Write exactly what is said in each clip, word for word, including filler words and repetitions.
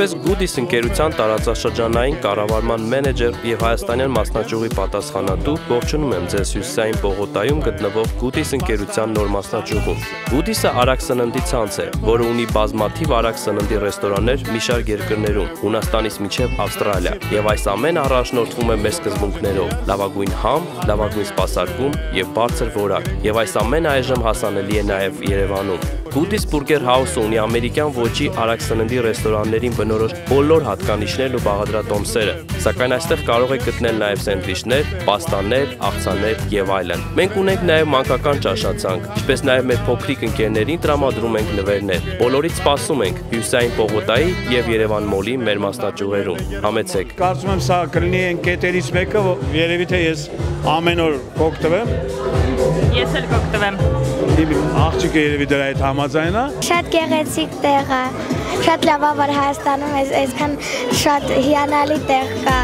Որպես Goodies ընկերության տարածաշրջանային կառավարման մենեջեր եւ հայաստանյան մասնաճյուղի պատասխանատու, ողջունում եմ ձեզ Հյուսիսային պողոտայում գտնվող Goodies ընկերության նոր մասնաճյուղում։ Goodies-ը արագ սննդի ցանց է, որը ունի բազմաթիվ արագ սննդի ռեստորաններ մի շարք երկրներում, Հունաստանից մինչև Ավստրալիա, եւ այս ամենը առաջնորդվում է մեր սկզբունքներով՝ լավագույն համ, լավագույն սպասարկում եւ բարձր որակ, եւ այս ամենը այժմ հասանելի է նաեւ Երևանում։ Goodies Burger House-ը ունի ամերիկյան ոճի արագ սննդի ռեստորաններին բնորոշ բոլոր հատկանիշներն ու բաղադրատոմսերը, սակայն այստեղ կարող եք գտնել նաև սենդվիչներ, պաստաներ, աղցաներ եւ այլն։ Մենք ունենք նաև մանկական ճաշացանկ, ինչպես նաև մեր փոքրիկ ընկերներին տրամադրում ենք նվերներ։ Բոլորից սպասում ենք Հյուսիսային Պողոտայի եւ Երևան մոլի մեր մասնաճյուղերում։ Համեցեք։ Կարծում եմ սա կլինի ընկետերից մեկը, երևի թե ես ամեն օր կօգտվեմ։ Ես էլ կօգտվեմ։ Իմ աղջիկը երևի դրա հետ համաձայն է։ Շատ գեղեցիկ տեղ է։ Շատ լավ է, որ Հայաստանում այսքան շատ հիանալի տեղ կա։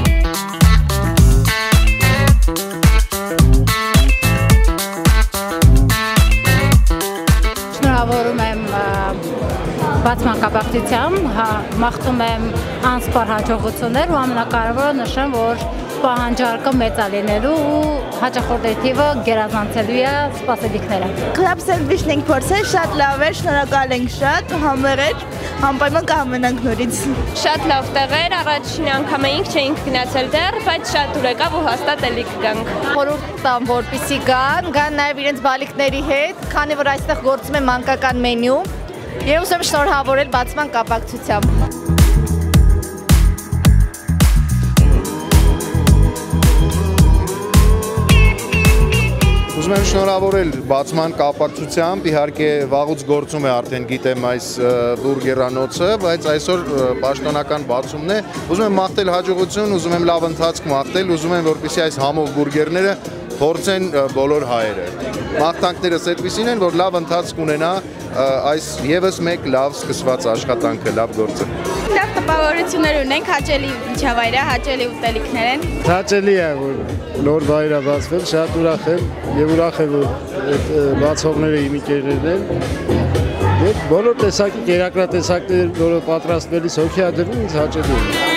Շնորհավորում եմ բացման կապակցությամբ, մաղթում եմ անսպառ հաջողություններ ու ամենակարևորը նշեմ, որ պահանջարկը մեծ է լինելու ու հաճախորդների թիվը գերազանցելու է սպասելիքները։ Club sandwich-ն ենք փորձել, շատ լավ է, շնորհակալ ենք շատ, համեղ էր, անպայման կհամենանք նորից։ Շատ լավ տեղ էր, առաջին անգամ էինք, չէինք գնացել դեռ, բայց շատ դուր եկավ ու հաստատ էլի կգանք։ Խորհուրդ տամ, որպեսզի գան, գան նաև իրենց բալիկների հետ, քանի որ այստեղ գործում է մանկական մենյու, եւ ուզում եմ շնորհավորել բացման կապակցությամբ։ Ուզում եմ շնորհավորել բացման կապակցությամբ, իհարկե վաղուց գործում է արդեն գիտեմ այս բուրգերանոցը, բայց այսօր պաշտոնական բացումն է։ Ուզում եմ մաղթել հաջողություն, ուզում եմ լավ ընթացք մաղթել, ուզում եմ որպեսզի այս համով բուրգերները փորձեն բոլոր հայերը։ Մաղթանքներս այդպիսին են, որ լավ ընթացք ունենա այս եւս մեկ լավ սկսված աշխատանքը, լավ գործը։ Լավ տպավորություններ ունենք, հաճելի միջավայր է, հաճելի ուտելիքներ են։ Հաճելի է, որ նոր վայր է բացվել, շատ ուրախ եմ եւ ուրախ եմ, որ այդ բացողները իմ ընկերներն են։ Եվ բոլոր տեսակի կերակրատեսակներ, որը պատրաստվելիս հոգի ա դրվում, ինձ հաճելի է։